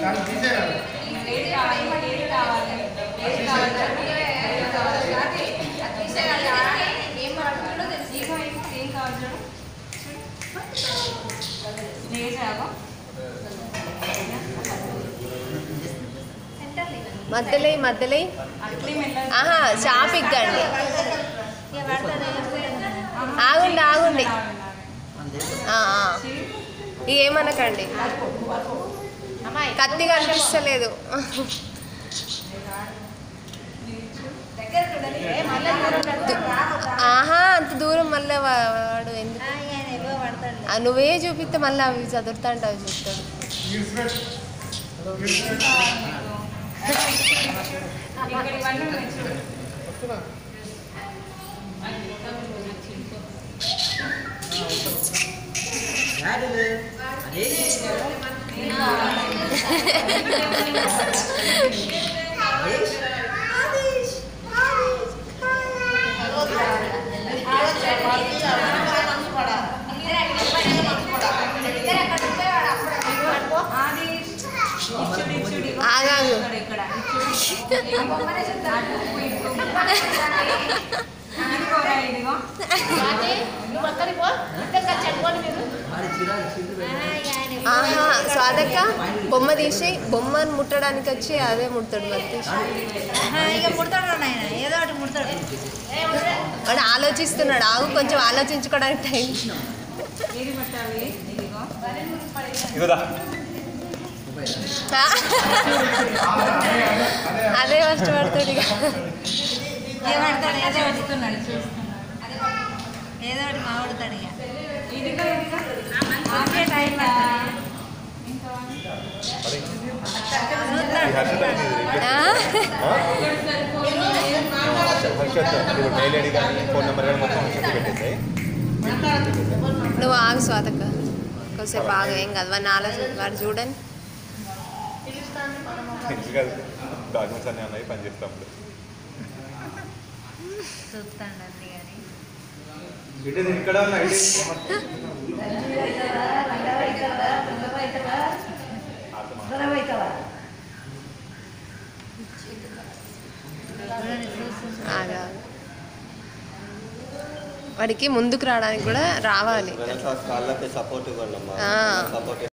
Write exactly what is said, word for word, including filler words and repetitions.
మధ్యలో మధ్యలో ఆహా షాప్ ఇక్కండి ఆగుండి ఆగుండి ఏమనకండి కత్తి కనిపిస్తలేదు ఆహా అంత దూరం మళ్ళీ వాడు ఎందుకు నువ్వే చూపిస్తే మళ్ళీ అవి చదువుతా అంటే అవి చూస్తాడు ఆగాగు స్వాదక్క బొమ్మ తీసి బొమ్మను ముట్టడానికి వచ్చి అదే ముడతాడు వాడు ఆలోచిస్తున్నాడు ఆగు కొంచెం ఆలోచించుకోవడానికి టైం అదే ఫస్ట్ పడతాడు ఇక ఏదో ఒకటి మాట్లాడతాడు నువ్వు ఆగు స్వాతక్క కొంచెంసేపు ఆగు ఏం కాదు వాడిని ఆలోచన వాడు చూడండి చూస్తాండి ఇక్కడ వాడికి ముందుకు రావడానికి కూడా రావాలి సపోర్ట్